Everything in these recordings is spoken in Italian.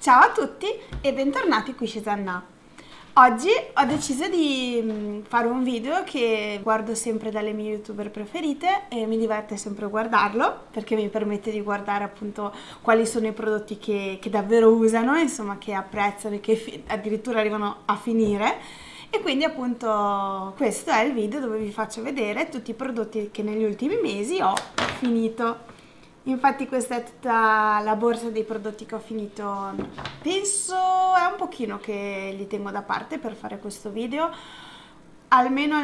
Ciao a tutti e bentornati qui chez Anna. Oggi ho deciso di fare un video che guardo sempre dalle mie youtuber preferite e mi diverte sempre guardarlo perché mi permette di guardare appunto quali sono i prodotti che davvero usano, insomma che apprezzano e che addirittura arrivano a finire. E quindi appunto questo è il video dove vi faccio vedere tutti i prodotti che negli ultimi mesi ho finito. Infatti questa è tutta la borsa dei prodotti che ho finito, penso è un pochino che li tengo da parte per fare questo video, almeno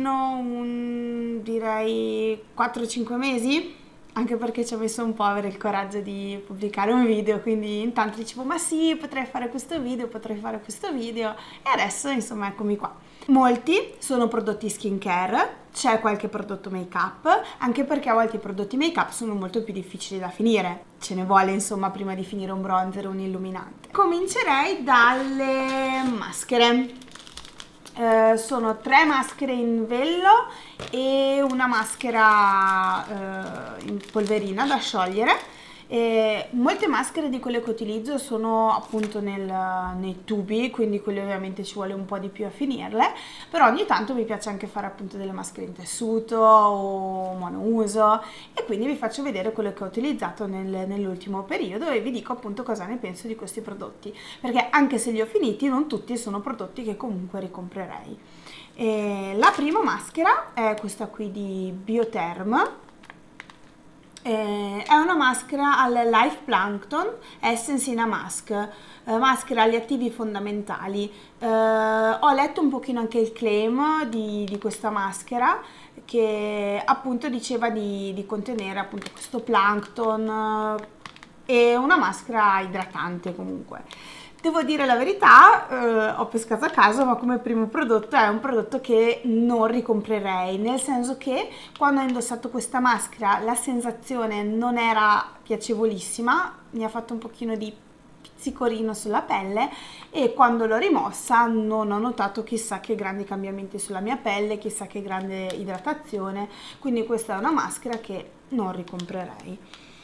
direi 4-5 mesi, anche perché ci ho messo un po' a avere il coraggio di pubblicare un video, quindi intanto dicevo ma sì, potrei fare questo video e adesso insomma eccomi qua. Molti sono prodotti skincare, c'è qualche prodotto make up, anche perché a volte i prodotti make up sono molto più difficili da finire, ce ne vuole insomma prima di finire un bronzer o un illuminante. Comincerei dalle maschere. Sono 3 maschere in vello e una maschera in polverina da sciogliere. Molte maschere di quelle che utilizzo sono appunto nei tubi, quindi quelle ovviamente ci vuole un po' di più a finirle, però ogni tanto mi piace anche fare appunto delle maschere in tessuto o monouso e quindi vi faccio vedere quello che ho utilizzato nell'ultimo periodo e vi dico appunto cosa ne penso di questi prodotti, perché anche se li ho finiti non tutti sono prodotti che comunque ricomprerei. La prima maschera è questa qui di Biotherm. È una maschera al Life Plankton Essence in a Mask, maschera agli attivi fondamentali. Ho letto un pochino anche il claim di questa maschera che appunto diceva di contenere appunto questo plankton e una maschera idratante comunque. Devo dire la verità, ho pescato a caso, ma come primo prodotto è un prodotto che non ricomprerei, nel senso che quando ho indossato questa maschera la sensazione non era piacevolissima, mi ha fatto un pochino di pizzicorino sulla pelle e quando l'ho rimossa non ho notato chissà che grandi cambiamenti sulla mia pelle, chissà che grande idratazione, quindi questa è una maschera che non ricomprerei.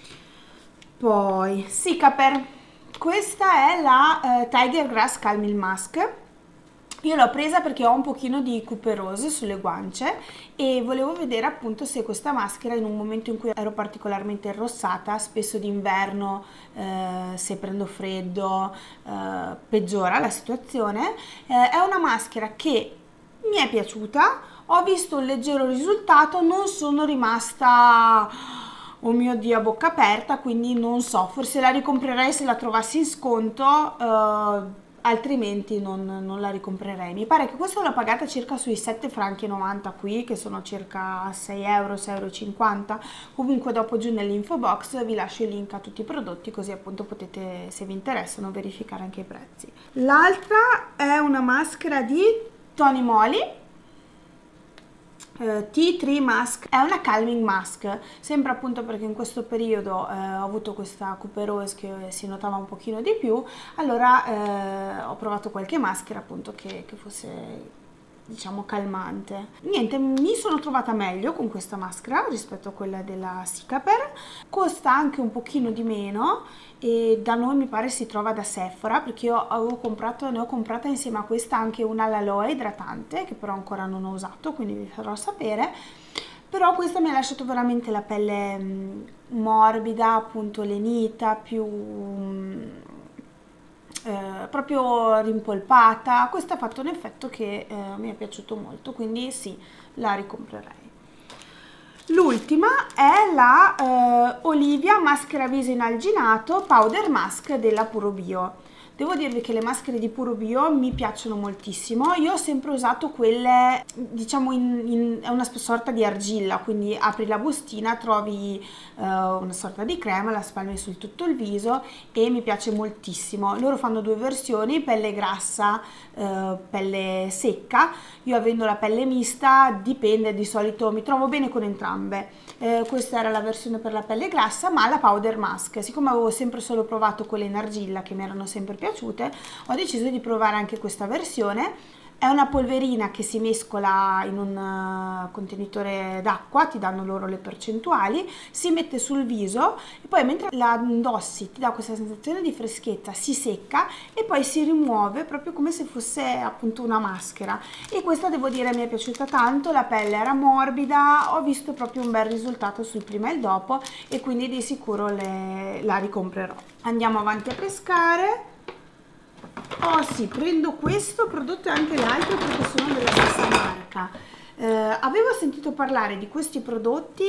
Poi Cicaper. Questa è la Tiger Grass Calming Mask. Io l'ho presa perché ho un pochino di cuperose sulle guance e volevo vedere appunto se questa maschera in un momento in cui ero particolarmente arrossata, spesso d'inverno, se prendo freddo, peggiora la situazione. È una maschera che mi è piaciuta, ho visto un leggero risultato, non sono rimasta... oh mio Dio, a bocca aperta, quindi non so, forse la ricomprerei se la trovassi in sconto, altrimenti non la ricomprerei. Mi pare che questa l'ho pagata circa sui 7,90 franchi qui, che sono circa 6 euro, 6,50 euro. Comunque dopo giù nell'info box vi lascio il link a tutti i prodotti, così appunto potete, se vi interessano, verificare anche i prezzi. L'altra è una maschera di Tony Moly. Tea Tree Mask, è una calming mask, sempre appunto perché in questo periodo ho avuto questa cuperose che si notava un pochino di più, allora ho provato qualche maschera appunto che fosse diciamo calmante. Niente, mi sono trovata meglio con questa maschera rispetto a quella della Cicaper, costa anche un pochino di meno e da noi mi pare si trova da Sephora, perché io ne ho comprata insieme a questa anche una all'aloe idratante che però ancora non ho usato, quindi vi farò sapere. Però questa mi ha lasciato veramente la pelle morbida, appunto lenita, più proprio rimpolpata. Questa ha fatto un effetto che mi è piaciuto molto, quindi sì, la ricomprerei. L'ultima è la Olivia maschera viso inalginato powder mask della Puro Bio. Devo dirvi che le maschere di Puro Bio mi piacciono moltissimo. Io ho sempre usato quelle, diciamo, è una sorta di argilla, quindi apri la bustina, trovi una sorta di crema, la spalmi su tutto il viso e mi piace moltissimo. Loro fanno due versioni, pelle grassa, pelle secca. Io avendo la pelle mista, dipende, di solito mi trovo bene con entrambe. Questa era la versione per la pelle grassa, ma la powder mask, siccome avevo sempre solo provato quelle in argilla che mi erano sempre piaciute, ho deciso di provare anche questa versione. È una polverina che si mescola in un contenitore d'acqua, ti danno loro le percentuali, si mette sul viso e poi mentre la indossi ti dà questa sensazione di freschezza, si secca e poi si rimuove proprio come se fosse appunto una maschera. E questa devo dire mi è piaciuta tanto, la pelle era morbida, ho visto proprio un bel risultato sul prima e il dopo e quindi di sicuro la ricomprerò. Andiamo avanti a pescare. Oh sì, prendo questo prodotto e anche l'altro perché sono della stessa marca. Avevo sentito parlare di questi prodotti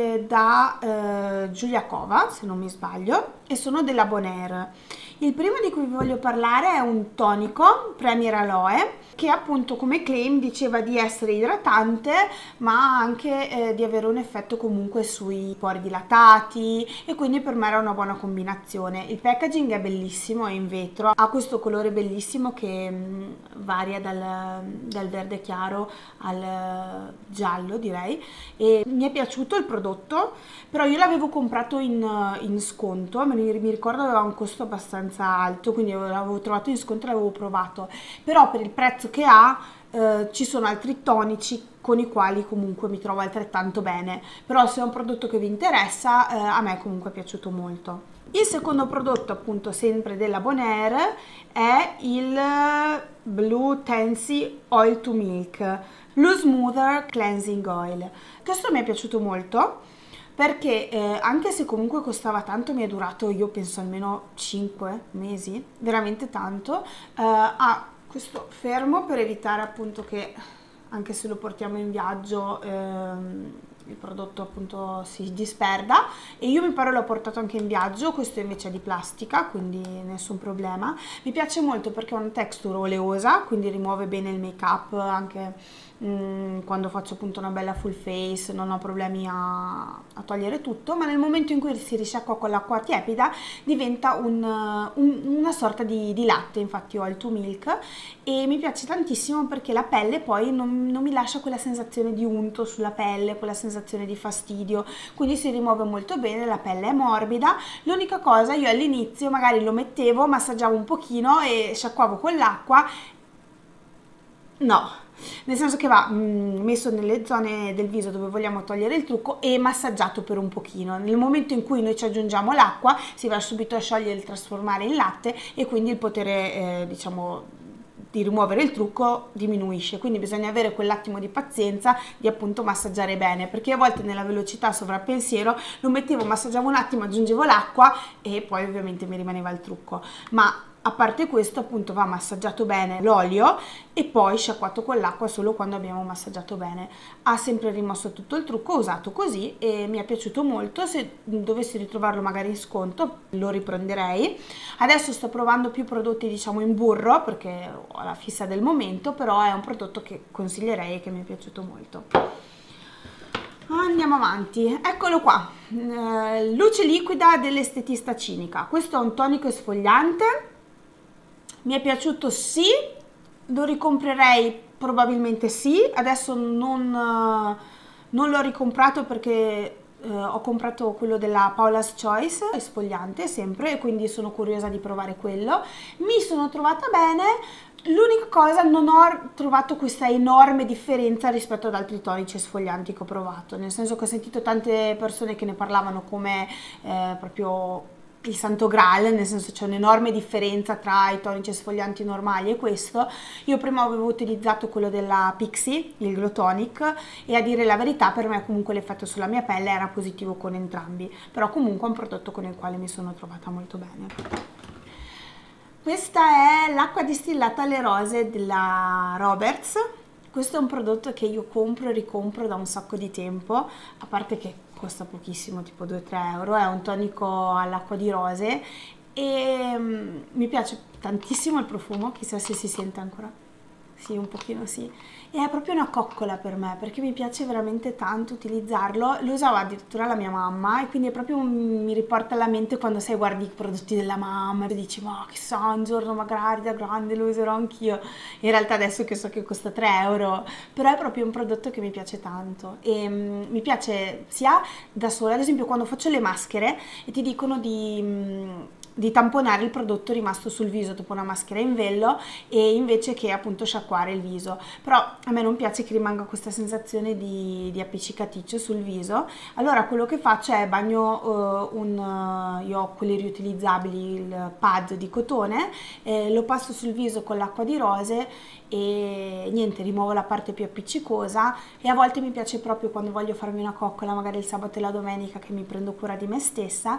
da Giulia Cova, se non mi sbaglio, e sono della Bonaire. Il primo di cui vi voglio parlare è un tonico Premier Aloe che appunto come claim diceva di essere idratante ma anche di avere un effetto comunque sui pori dilatati e quindi per me era una buona combinazione. Il packaging è bellissimo, è in vetro, ha questo colore bellissimo che varia dal verde chiaro al giallo direi e mi è piaciuto il prodotto, però io l'avevo comprato in sconto, mi ricordo aveva un costo abbastanza alto, quindi l'avevo trovato in sconto e l'avevo provato, però per il prezzo che ha ci sono altri tonici con i quali comunque mi trovo altrettanto bene, però se è un prodotto che vi interessa a me comunque è piaciuto molto. Il secondo prodotto appunto sempre della Bonaire è il Blue Tansy Oil to Milk Blue Smoother Cleansing Oil. Questo mi è piaciuto molto perché anche se comunque costava tanto mi è durato io penso almeno 5 mesi, veramente tanto. Ha questo fermo per evitare appunto che anche se lo portiamo in viaggio il prodotto appunto si disperda e io mi pare l'ho portato anche in viaggio, questo invece è di plastica quindi nessun problema. Mi piace molto perché ha una texture oleosa, quindi rimuove bene il make up anche quando faccio appunto una bella full face, non ho problemi a togliere tutto, ma nel momento in cui si risciacqua con l'acqua tiepida diventa una sorta di latte, infatti ho il to milk e mi piace tantissimo perché la pelle poi non mi lascia quella sensazione di unto sulla pelle, quella sensazione di fastidio, quindi si rimuove molto bene, la pelle è morbida. L'unica cosa, io all'inizio magari lo mettevo, massaggiavo un pochino e sciacquavo con l'acqua, no, nel senso che va messo nelle zone del viso dove vogliamo togliere il trucco e massaggiato per un pochino. Nel momento in cui noi ci aggiungiamo l'acqua si va subito a sciogliere e trasformare in latte e quindi il potere diciamo di rimuovere il trucco diminuisce, quindi bisogna avere quell'attimo di pazienza di appunto massaggiare bene, perché a volte nella velocità sovrappensiero lo mettevo, massaggiavo un attimo, aggiungevo l'acqua e poi ovviamente mi rimaneva il trucco, ma a parte questo appunto va massaggiato bene l'olio e poi sciacquato con l'acqua solo quando abbiamo massaggiato bene. Ha sempre rimosso tutto il trucco, ho usato così e mi è piaciuto molto. Se dovessi ritrovarlo magari in sconto lo riprenderei. Adesso sto provando più prodotti diciamo in burro perché ho la fissa del momento, però è un prodotto che consiglierei e che mi è piaciuto molto. Andiamo avanti, eccolo qua, luce liquida dell'estetista cinica. Questo è un tonico esfoliante. Mi è piaciuto sì, lo ricomprerei probabilmente sì, adesso non l'ho ricomprato perché ho comprato quello della Paula's Choice, esfoliante sempre, e quindi sono curiosa di provare quello. Mi sono trovata bene, l'unica cosa non ho trovato questa enorme differenza rispetto ad altri tonici esfolianti che ho provato, nel senso che ho sentito tante persone che ne parlavano come proprio il santo graal, nel senso c'è un'enorme differenza tra i tonici esfolianti normali e questo. Io prima avevo utilizzato quello della Pixi, il Glow Tonic, e a dire la verità per me comunque l'effetto sulla mia pelle era positivo con entrambi, però comunque è un prodotto con il quale mi sono trovata molto bene. Questa è l'acqua distillata alle rose della Roberts. Questo è un prodotto che io compro e ricompro da un sacco di tempo, a parte che costa pochissimo, tipo 2-3 euro, è un tonico all'acqua di rose e mi piace tantissimo il profumo, chissà se si sente ancora, sì un pochino sì, e è proprio una coccola per me perché mi piace veramente tanto utilizzarlo, lo usava addirittura la mia mamma e quindi è proprio mi riporta alla mente quando sai guardi i prodotti della mamma e dici ma chissà un giorno magari da grande lo userò anch'io, in realtà adesso che so che costa 3 euro, però è proprio un prodotto che mi piace tanto e mi piace sia da sola, ad esempio quando faccio le maschere e ti dicono di di tamponare il prodotto rimasto sul viso dopo una maschera in vello, e invece che appunto sciacquare il viso. Però a me non piace che rimanga questa sensazione di appiccicaticcio sul viso, allora quello che faccio è bagno io ho quelli riutilizzabili, il pad di cotone, lo passo sul viso con l'acqua di rose e niente, rimuovo la parte più appiccicosa. E a volte mi piace proprio, quando voglio farmi una coccola magari il sabato e la domenica, che mi prendo cura di me stessa,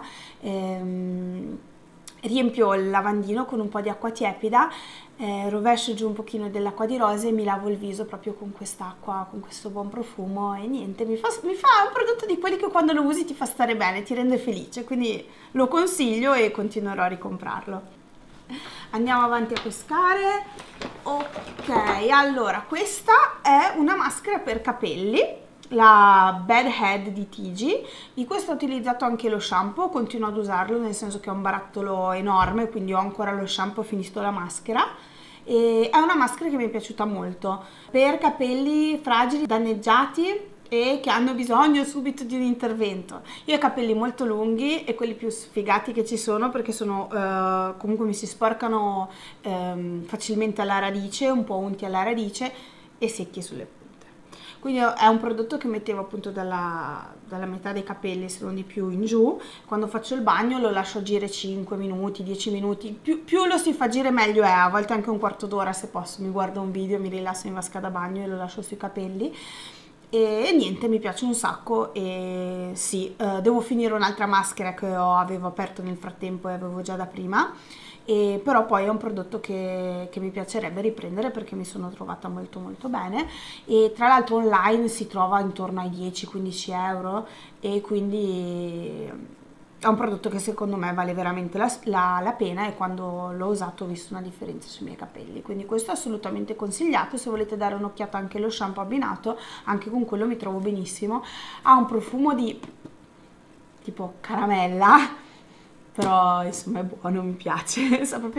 riempio il lavandino con un po' di acqua tiepida, rovescio giù un pochino dell'acqua di rose e mi lavo il viso proprio con quest'acqua, con questo buon profumo, e niente, mi fa un prodotto di quelli che quando lo usi ti fa stare bene, ti rende felice, quindi lo consiglio e continuerò a ricomprarlo. Andiamo avanti a pescare. Ok, allora questa è una maschera per capelli, la Bad Head di Tigi. Di questo ho utilizzato anche lo shampoo, continuo ad usarlo, nel senso che ho un barattolo enorme, quindi ho ancora lo shampoo, ho finito la maschera. E è una maschera che mi è piaciuta molto per capelli fragili, danneggiati e che hanno bisogno subito di un intervento. Io ho i capelli molto lunghi e quelli più sfigati che ci sono, perché sono comunque mi si sporcano facilmente alla radice, un po' unti alla radice e secchi sulle punte. Quindi è un prodotto che mettevo appunto dalla metà dei capelli, se non di più, in giù. Quando faccio il bagno lo lascio agire 5 minuti, 10 minuti, più lo si fa agire meglio è, a volte anche un quarto d'ora se posso, mi guardo un video, mi rilasso in vasca da bagno e lo lascio sui capelli. E niente, mi piace un sacco. E sì, devo finire un'altra maschera che avevo aperto nel frattempo e avevo già da prima, però poi è un prodotto che mi piacerebbe riprendere perché mi sono trovata molto molto bene, e tra l'altro online si trova intorno ai 10-15 euro, e quindi è un prodotto che secondo me vale veramente la pena, e quando l'ho usato ho visto una differenza sui miei capelli, quindi questo è assolutamente consigliato. Se volete dare un'occhiata anche allo shampoo abbinato, anche con quello mi trovo benissimo. Ha un profumo di tipo caramella, però insomma è buono, mi piace, sa proprio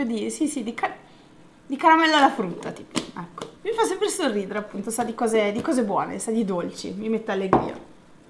di caramella alla frutta, tipo, ecco. Mi fa sempre sorridere, appunto, sa di cose buone, sa di dolci, mi mette allegria.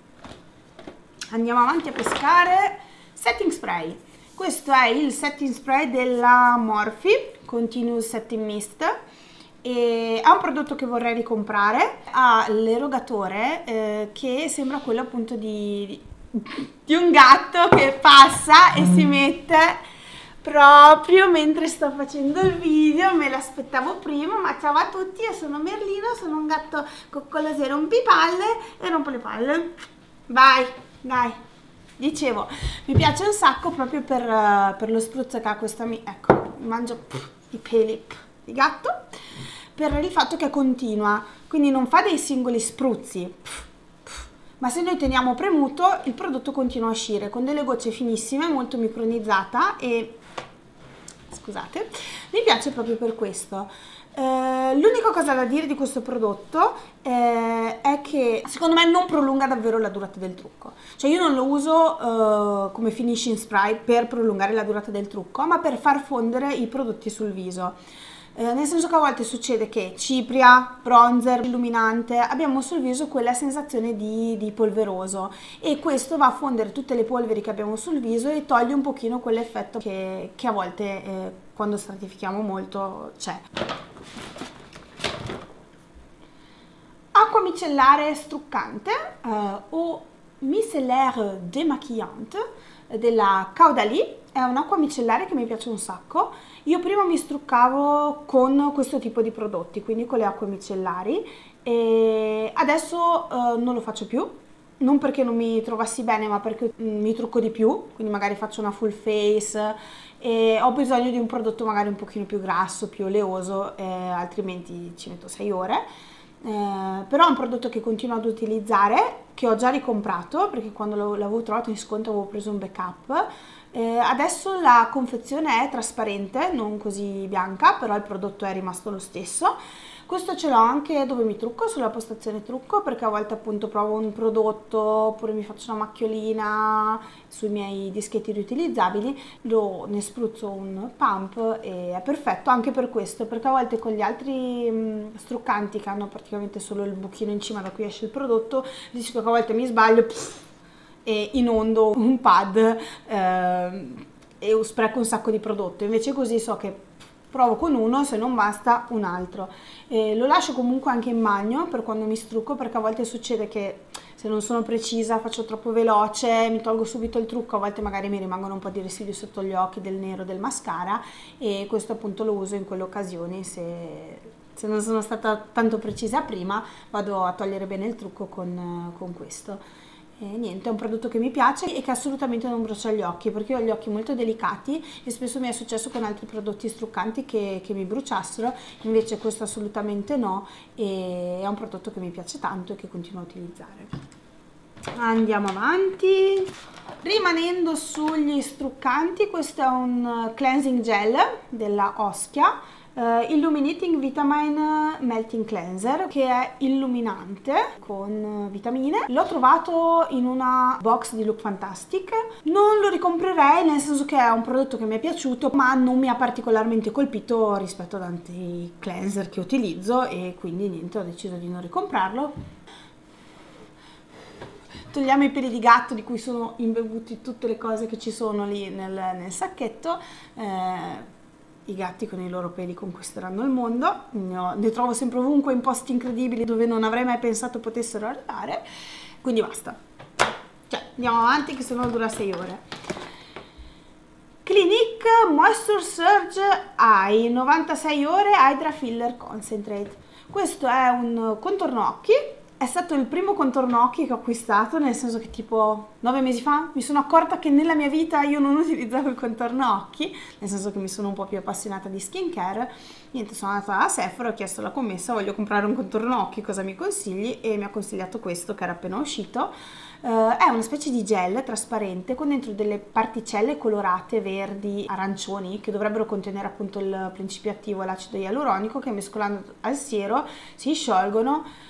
Andiamo avanti a pescare. Setting spray. Questo è il setting spray della Morphe Continuous Setting Mist, e è un prodotto che vorrei ricomprare. Ha l'erogatore che sembra quello appunto di un gatto che passa e si mette proprio mentre sto facendo il video. Me l'aspettavo prima, ma ciao a tutti, io sono Merlino, sono un gatto coccoloso e rompipalle, e rompo le palle. Vai, dai. Dicevo, mi piace un sacco proprio per lo spruzzo che ha questa, ecco, mangio i peli di gatto, per il fatto che è continua, quindi non fa dei singoli spruzzi, ma se noi teniamo premuto il prodotto continua a uscire con delle gocce finissime, molto micronizzata, e scusate, mi piace proprio per questo. L'unica cosa da dire di questo prodotto è che secondo me non prolunga davvero la durata del trucco, cioè io non lo uso come finishing spray per prolungare la durata del trucco, ma per far fondere i prodotti sul viso. Nel senso che a volte succede che cipria, bronzer, illuminante, abbiamo sul viso quella sensazione di polveroso, e questo va a fondere tutte le polveri che abbiamo sul viso e toglie un pochino quell'effetto che a volte quando stratifichiamo molto c'è. Acqua micellare struccante o micellaire démaquillante della Caudalie. È un'acqua micellare che mi piace un sacco. Io prima mi struccavo con questo tipo di prodotti, quindi con le acque micellari, e adesso non lo faccio più, non perché non mi trovassi bene, ma perché mi trucco di più, quindi magari faccio una full face e ho bisogno di un prodotto magari un pochino più grasso, più oleoso, altrimenti ci metto 6 ore. Però è un prodotto che continuo ad utilizzare, che ho già ricomprato perché quando l'avevo trovato in sconto avevo preso un backup. Adesso la confezione è trasparente, non così bianca, però il prodotto è rimasto lo stesso. Questo ce l'ho anche dove mi trucco, sulla postazione trucco, perché a volte appunto provo un prodotto oppure mi faccio una macchiolina sui miei dischetti riutilizzabili, ne spruzzo un pump e è perfetto anche per questo, perché a volte con gli altri struccanti che hanno praticamente solo il buchino in cima da cui esce il prodotto, rischio che a volte mi sbaglio e inondo un pad e spreco un sacco di prodotto, invece così so che provo con uno, se non basta un altro. Lo lascio comunque anche in bagno per quando mi strucco, perché a volte succede che se non sono precisa, faccio troppo veloce, mi tolgo subito il trucco, a volte magari mi rimangono un po' di residui sotto gli occhi del nero del mascara, e questo appunto lo uso in quelle occasioni. Se non sono stata tanto precisa prima, vado a togliere bene il trucco con questo. E niente, è un prodotto che mi piace e che assolutamente non brucia gli occhi, perché io ho gli occhi molto delicati e spesso mi è successo con altri prodotti struccanti che mi bruciassero, invece questo assolutamente no, e è un prodotto che mi piace tanto e che continuo a utilizzare. Andiamo avanti. Rimanendo sugli struccanti, questo è un cleansing gel della Oschia, Illuminating Vitamin Melting Cleanser, che è illuminante con vitamine. L'ho trovato in una box di Look Fantastic, non lo ricomprerei, nel senso che è un prodotto che mi è piaciuto ma non mi ha particolarmente colpito rispetto ad altri cleanser che utilizzo, e quindi niente, ho deciso di non ricomprarlo. Togliamo i peli di gatto di cui sono imbevuti tutte le cose che ci sono lì nel sacchetto. I gatti con i loro peli conquisteranno il mondo, ne trovo sempre ovunque, in posti incredibili dove non avrei mai pensato potessero arrivare, quindi basta, cioè andiamo avanti che sennò dura 6 ore. Clinique Moisture Surge Eye 96 ore Hydra Filler Concentrate. Questo è un contorno occhi. È stato il primo contorno occhi che ho acquistato, nel senso che tipo 9 mesi fa mi sono accorta che nella mia vita io non utilizzavo il contorno occhi, nel senso che mi sono un po' più appassionata di skincare. Niente, sono andata a Sephora, ho chiesto alla commessa: voglio comprare un contorno occhi, cosa mi consigli? E mi ha consigliato questo che era appena uscito. È una specie di gel trasparente con dentro delle particelle colorate verdi, arancioni, che dovrebbero contenere appunto il principio attivo, l'acido ialuronico, che mescolando al siero si sciolgono.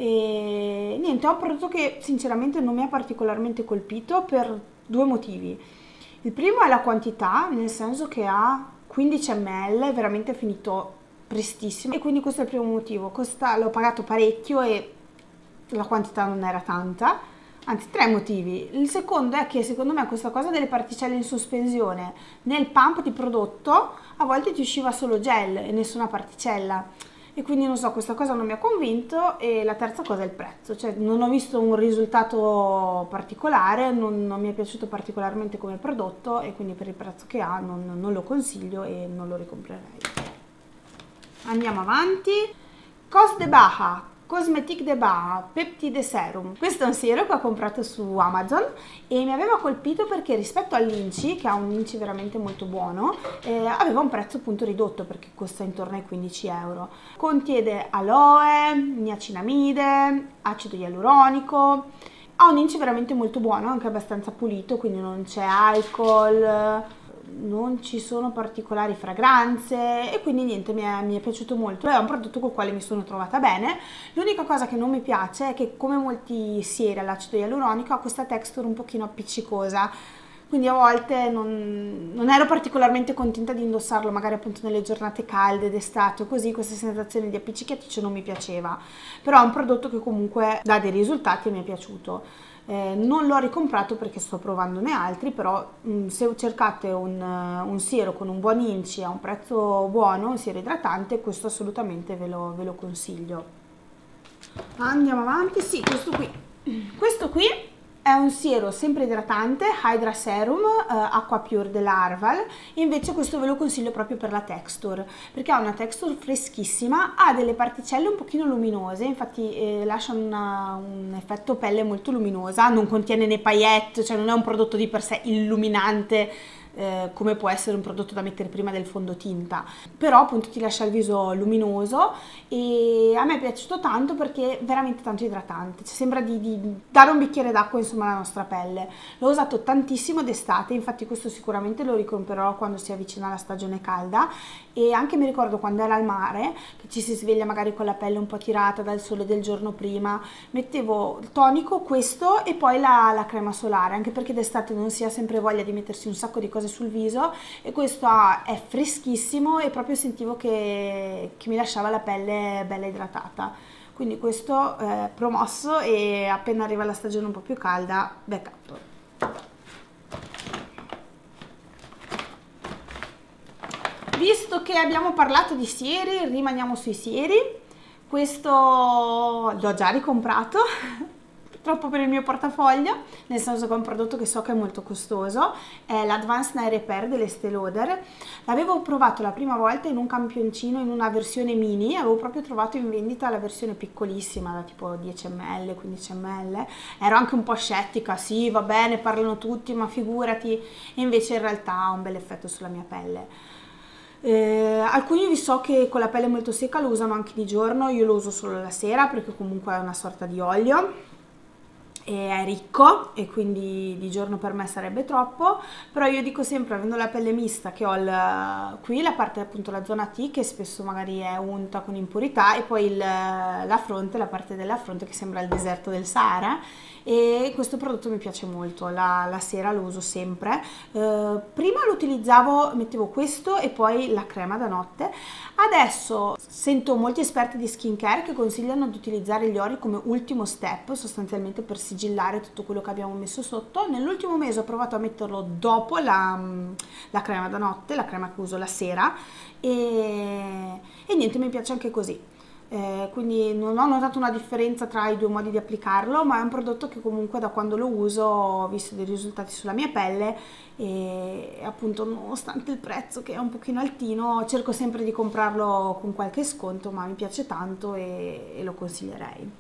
E niente, è un prodotto che sinceramente non mi ha particolarmente colpito per 2 motivi. Il primo è la quantità, nel senso che ha 15 ml, è veramente finito prestissimo, e quindi questo è il primo motivo. L'ho pagato parecchio e la quantità non era tanta, anzi 3 motivi. Il secondo è che secondo me questa cosa delle particelle in sospensione nel pump di prodotto a volte ti usciva solo gel e nessuna particella, e quindi non so, questa cosa non mi ha convinto. E la terza cosa è il prezzo, cioè non ho visto un risultato particolare, non mi è piaciuto particolarmente come prodotto, e quindi per il prezzo che ha non lo consiglio e non lo ricomprerei. Andiamo avanti. Cos de Baja Cosmetic de Baja Peptide Serum. Questo è un siero che ho comprato su Amazon e mi aveva colpito perché rispetto all'Inci, che ha un Inci veramente molto buono, aveva un prezzo appunto ridotto, perché costa intorno ai 15 euro. Contiene aloe, niacinamide, acido ialuronico. Ha un Inci veramente molto buono, anche abbastanza pulito, quindi non c'è alcol, non ci sono particolari fragranze, e quindi niente, mi è piaciuto molto. È un prodotto col quale mi sono trovata bene. L'unica cosa che non mi piace è che, come molti sieri all'acido ialuronico, ha questa texture un pochino appiccicosa, quindi a volte non ero particolarmente contenta di indossarlo, magari appunto nelle giornate calde d'estate o così. Questa sensazione di appiccicaticcio non mi piaceva, però è un prodotto che comunque dà dei risultati e mi è piaciuto. Non l'ho ricomprato perché sto provandone altri, però se cercate un siero con un buon Inci a un prezzo buono, un siero idratante, questo assolutamente ve lo consiglio. Andiamo avanti. Sì, questo qui è un siero sempre idratante, Hydra Serum Aqua Pure dell'Arval, e invece questo ve lo consiglio proprio per la texture, perché ha una texture freschissima, ha delle particelle un pochino luminose, infatti lascia un effetto pelle molto luminosa, non contiene né paillette, cioè non è un prodotto di per sé illuminante come può essere un prodotto da mettere prima del fondotinta, però appunto ti lascia il viso luminoso, e a me è piaciuto tanto perché è veramente tanto idratante, cioè sembra di dare un bicchiere d'acqua insomma alla nostra pelle. L'ho usato tantissimo d'estate, infatti questo sicuramente lo ricomprerò quando si avvicina la stagione calda, e anche mi ricordo quando era al mare, che ci si sveglia magari con la pelle un po' tirata dal sole del giorno prima, mettevo il tonico, questo, e poi la crema solare, anche perché d'estate non si ha sempre voglia di mettersi un sacco di cose sul viso, e questo è freschissimo e proprio sentivo che mi lasciava la pelle bella idratata. Quindi questo è promosso, e appena arriva la stagione un po' più calda, backup. Visto che abbiamo parlato di sieri, rimaniamo sui sieri. Questo l'ho già ricomprato, purtroppo per il mio portafoglio, nel senso che è un prodotto che so che è molto costoso, è l'Advanced Night Repair dell'Estée Lauder. L'avevo provato la prima volta in un campioncino, in una versione mini, avevo proprio trovato in vendita la versione piccolissima, da tipo 10 ml, 15 ml, ero anche un po' scettica, sì va bene, parlano tutti, ma figurati, e invece in realtà ha un bel effetto sulla mia pelle. Alcuni vi so che con la pelle molto secca lo usano anche di giorno, io lo uso solo la sera perché comunque è una sorta di olio e è ricco e quindi di giorno per me sarebbe troppo, però io dico sempre, avendo la pelle mista, che ho qui la parte appunto la zona T che spesso magari è unta con impurità, e poi la fronte, la parte della fronte che sembra il deserto del Sahara, e questo prodotto mi piace molto, la sera lo uso sempre. Prima lo utilizzavo, mettevo questo e poi la crema da notte. Adesso sento molti esperti di skincare che consigliano di utilizzare gli oli come ultimo step, sostanzialmente per sigillare tutto quello che abbiamo messo sotto. Nell'ultimo mese ho provato a metterlo dopo la crema da notte, la crema che uso la sera, e niente, mi piace anche così. Quindi non ho notato una differenza tra i due modi di applicarlo, ma è un prodotto che comunque da quando lo uso ho visto dei risultati sulla mia pelle, e appunto nonostante il prezzo che è un pochino altino cerco sempre di comprarlo con qualche sconto, ma mi piace tanto e lo consiglierei.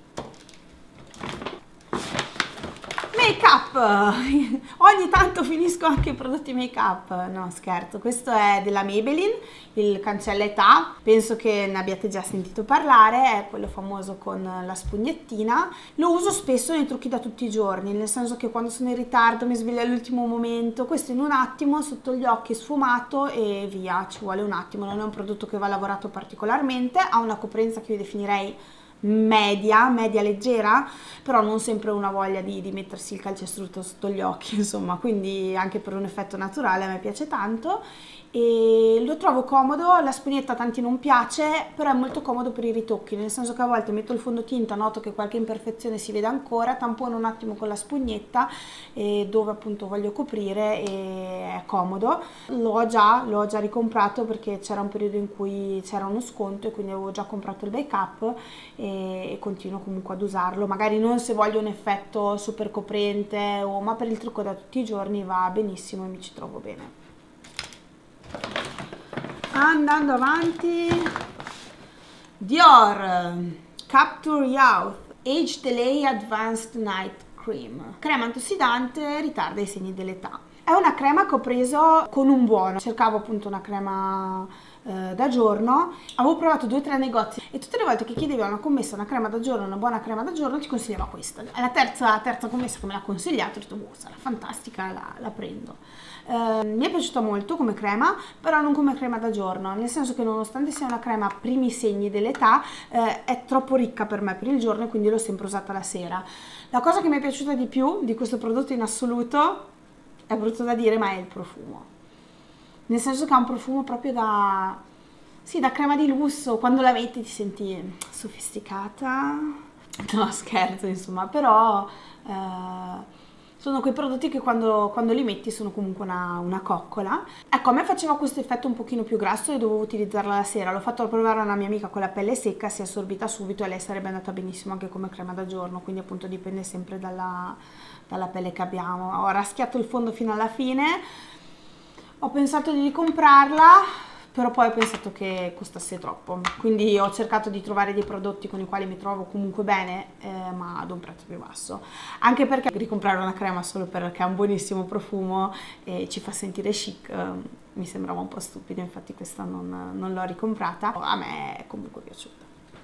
Make up! Ogni tanto finisco anche i prodotti make up, no scherzo, questo è della Maybelline, il cancella età, penso che ne abbiate già sentito parlare, è quello famoso con la spugnettina. Lo uso spesso nei trucchi da tutti i giorni, nel senso che quando sono in ritardo mi sveglio all'ultimo momento, questo in un attimo sotto gli occhi sfumato e via, ci vuole un attimo, non è un prodotto che va lavorato particolarmente, ha una coprenza che io definirei media leggera, però non sempre una voglia di mettersi il calcestruzzo sotto gli occhi, insomma, quindi anche per un effetto naturale a me piace tanto e lo trovo comodo. La spugnetta a tanti non piace, però è molto comodo per i ritocchi, nel senso che a volte metto il fondotinta, noto che qualche imperfezione si vede ancora, tampono un attimo con la spugnetta dove appunto voglio coprire e è comodo. L'ho già ricomprato perché c'era un periodo in cui c'era uno sconto e quindi avevo già comprato il bake up e continuo comunque ad usarlo, magari non se voglio un effetto super coprente ma per il trucco da tutti i giorni va benissimo e mi ci trovo bene. Andando avanti, Dior Capture Youth Age Delay Advanced Night Cream, crema antiossidante, ritarda i segni dell'età. È una crema che ho preso con un buono, cercavo appunto una crema da giorno, avevo provato 2 o 3 negozi e tutte le volte che chiedevi a una commessa una crema da giorno, una buona crema da giorno, ti consigliava questa. Alla terza commessa che me l'ha consigliato ho detto boh, sarà fantastica, la prendo. Mi è piaciuta molto come crema, però non come crema da giorno, nel senso che nonostante sia una crema primi segni dell'età è troppo ricca per me per il giorno e quindi l'ho sempre usata la sera. La cosa che mi è piaciuta di più di questo prodotto in assoluto, è brutto da dire, ma è il profumo. Nel senso che ha un profumo proprio da crema di lusso, quando la metti ti senti sofisticata, no scherzo insomma, però sono quei prodotti che quando li metti sono comunque una coccola. Ecco, a me faceva questo effetto un pochino più grasso e dovevo utilizzarla la sera, l'ho fatto provare a una mia amica con la pelle secca, si è assorbita subito e lei sarebbe andata benissimo anche come crema da giorno, quindi appunto dipende sempre dalla pelle che abbiamo. Ho raschiato il fondo fino alla fine, ho pensato di ricomprarla, però poi ho pensato che costasse troppo, quindi ho cercato di trovare dei prodotti con i quali mi trovo comunque bene, ma ad un prezzo più basso, anche perché ricomprare una crema solo perché ha un buonissimo profumo e ci fa sentire chic mi sembrava un po' stupido, infatti questa non l'ho ricomprata. A me è comunque piaciuta.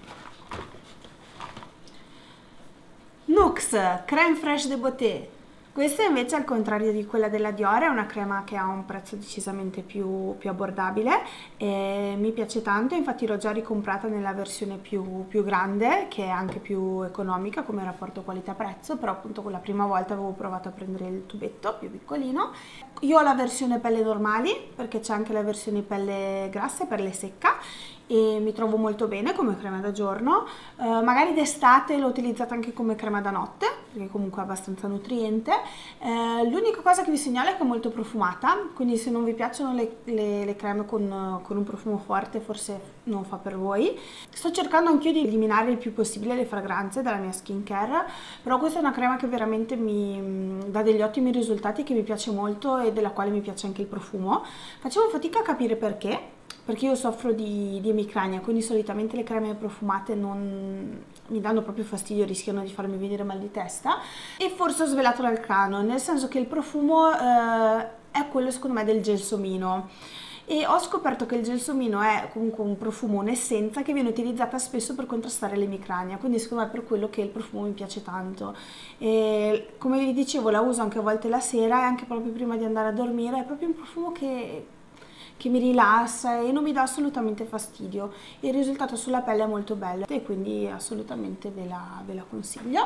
Nux Crème Fraîche de Beauté. Questa invece, al contrario di quella della Dior, è una crema che ha un prezzo decisamente più abbordabile e mi piace tanto, infatti l'ho già ricomprata nella versione più grande, che è anche più economica come rapporto qualità-prezzo, però appunto quella prima volta avevo provato a prendere il tubetto più piccolino. Io ho la versione pelle normali, perché c'è anche la versione pelle grassa e pelle secca, e mi trovo molto bene come crema da giorno. Magari d'estate l'ho utilizzata anche come crema da notte, perché comunque è abbastanza nutriente. L'unica cosa che vi segnalo è che è molto profumata, quindi se non vi piacciono le creme con un profumo forte forse non fa per voi. Sto cercando anch'io di eliminare il più possibile le fragranze dalla mia skincare, però questa è una crema che veramente mi dà degli ottimi risultati, che mi piace molto e della quale mi piace anche il profumo. Facevo fatica a capire perché io soffro di emicrania, quindi solitamente le creme profumate non mi danno proprio fastidio, rischiano di farmi venire mal di testa, e forse ho svelato l'arcano, nel senso che il profumo è quello secondo me del gelsomino, e ho scoperto che il gelsomino è comunque un profumo, un'essenza che viene utilizzata spesso per contrastare l'emicrania, quindi secondo me è per quello che il profumo mi piace tanto. E come vi dicevo, la uso anche a volte la sera e anche proprio prima di andare a dormire. È proprio un profumo che mi rilassa e non mi dà assolutamente fastidio. Il risultato sulla pelle è molto bello e quindi assolutamente ve la consiglio.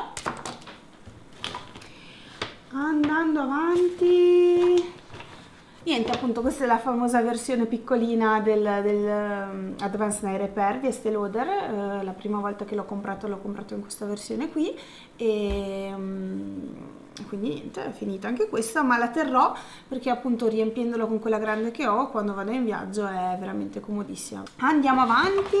Andando avanti, niente, appunto questa è la famosa versione piccolina del Advanced Night Repair di Estée Lauder. La prima volta che l'ho comprato in questa versione qui, e quindi niente, è finita anche questa, ma la terrò perché appunto riempiendola con quella grande che ho, quando vado in viaggio è veramente comodissima. Andiamo avanti.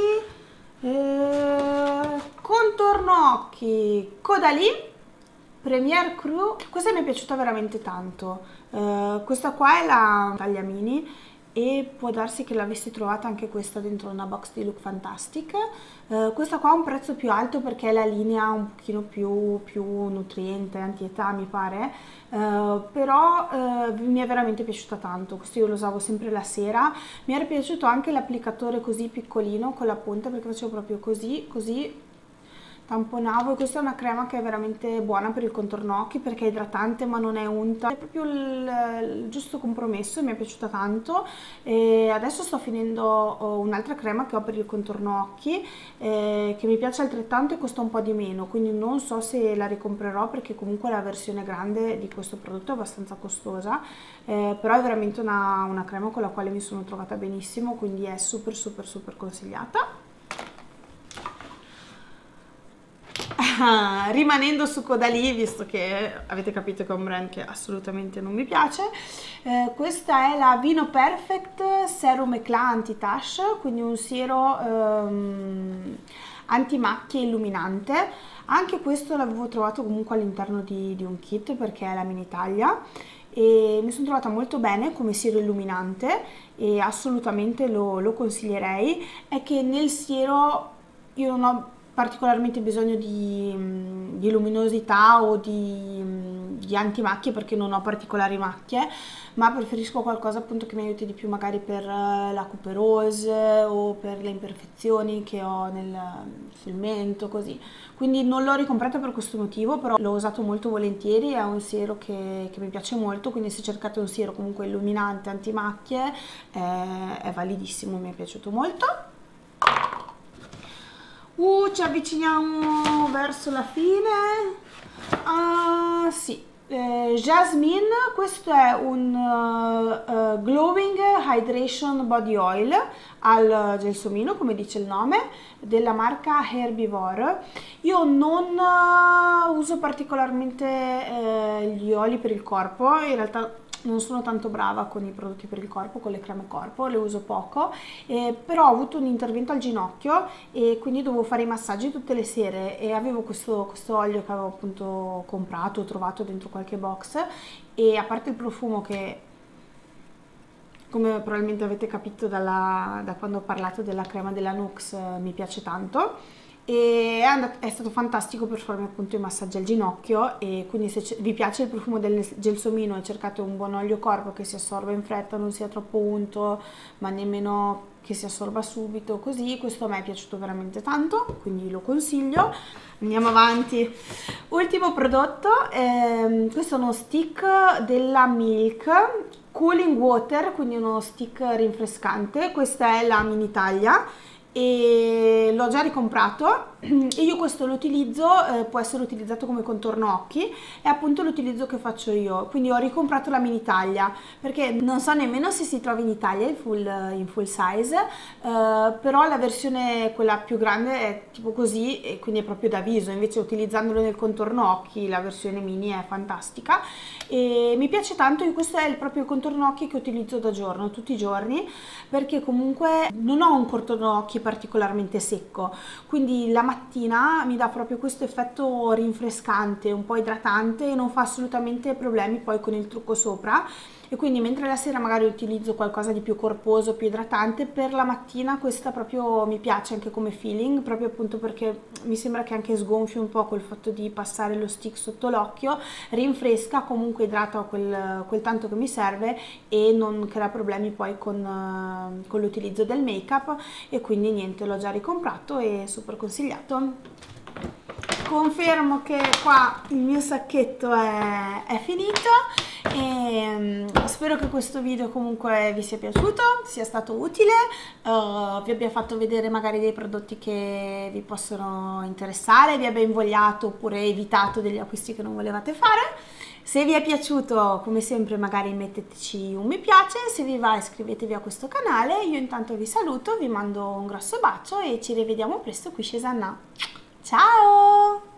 Contorno occhi Caudalie Premier Cru, questa mi è piaciuta veramente tanto. Questa qua è la taglia mini e può darsi che l'avessi trovata anche questa dentro una box di Look Fantastic. Questa qua ha un prezzo più alto perché è la linea un pochino più nutriente, anti-età mi pare, però mi è veramente piaciuta tanto. Questo io lo usavo sempre la sera. Mi era piaciuto anche l'applicatore così piccolino con la punta, perché facevo proprio così tamponavo, e questa è una crema che è veramente buona per il contorno occhi perché è idratante ma non è unta, è proprio il giusto compromesso e mi è piaciuta tanto. E adesso sto finendo un'altra crema che ho per il contorno occhi, che mi piace altrettanto e costa un po' di meno, quindi non so se la ricomprerò perché comunque la versione grande di questo prodotto è abbastanza costosa, però è veramente una crema con la quale mi sono trovata benissimo, quindi è super consigliata. Rimanendo su Caudalie, visto che avete capito che è un brand che assolutamente non mi piace, questa è la Vino Perfect Serum Eclat Anti-Tache, quindi un siero antimacchie illuminante. Anche questo l'avevo trovato comunque all'interno di un kit perché è la mini taglia, e mi sono trovata molto bene come siero illuminante e assolutamente lo consiglierei. È che nel siero io non ho particolarmente bisogno di luminosità o di antimacchie perché non ho particolari macchie, ma preferisco qualcosa appunto che mi aiuti di più magari per la cuperose o per le imperfezioni che ho sul mento, così. Quindi non l'ho ricomprata per questo motivo, però l'ho usato molto volentieri, è un siero che mi piace molto, quindi se cercate un siero comunque illuminante, antimacchie, è validissimo, mi è piaciuto molto. Ci avviciniamo verso la fine. Sì, Jasmine, questo è un Glowing Hydration Body Oil al gelsomino, come dice il nome, della marca Herbivore. Io non uso particolarmente gli oli per il corpo, in realtà non sono tanto brava con i prodotti per il corpo, con le creme corpo, le uso poco, però ho avuto un intervento al ginocchio e quindi dovevo fare i massaggi tutte le sere e avevo questo olio che avevo appunto comprato, trovato dentro qualche box, e a parte il profumo che, come probabilmente avete capito da quando ho parlato della crema della Nux, mi piace tanto, e è stato fantastico per farmi appunto i massaggi al ginocchio. E quindi se vi piace il profumo del gelsomino e cercate un buon olio corpo che si assorba in fretta, non sia troppo unto ma nemmeno che si assorba subito, così, questo a me è piaciuto veramente tanto, quindi lo consiglio. Andiamo avanti. Ultimo prodotto, questo è uno stick della Milk Cooling Water, quindi uno stick rinfrescante. Questa è la mini taglia e l'ho già ricomprato e io questo lo utilizzo, può essere utilizzato come contorno occhi, è appunto l'utilizzo che faccio io, quindi ho ricomprato la mini taglia perché non so nemmeno se si trova in Italia in full size, però la versione quella più grande è tipo così e quindi è proprio da viso, invece utilizzandolo nel contorno occhi la versione mini è fantastica e mi piace tanto. Questo è proprio il contorno occhi che utilizzo da giorno, tutti i giorni, perché comunque non ho un contorno occhi particolarmente secco, quindi la mattina mi dà proprio questo effetto rinfrescante, un po' idratante e non fa assolutamente problemi poi con il trucco sopra. E quindi mentre la sera magari utilizzo qualcosa di più corposo, più idratante, per la mattina questa proprio mi piace anche come feeling, proprio appunto perché mi sembra che anche sgonfi un po' col fatto di passare lo stick sotto l'occhio, rinfresca, comunque idrata quel tanto che mi serve e non crea problemi poi con l'utilizzo del make up, e quindi niente, l'ho già ricomprato e super consigliato. Confermo che qua il mio sacchetto è finito e spero che questo video comunque vi sia piaciuto, sia stato utile, vi abbia fatto vedere magari dei prodotti che vi possono interessare, vi abbia invogliato oppure evitato degli acquisti che non volevate fare. Se vi è piaciuto, come sempre, magari metteteci un mi piace, se vi va iscrivetevi a questo canale. Io intanto vi saluto, vi mando un grosso bacio e ci rivediamo presto qui su Esanna. Ciao!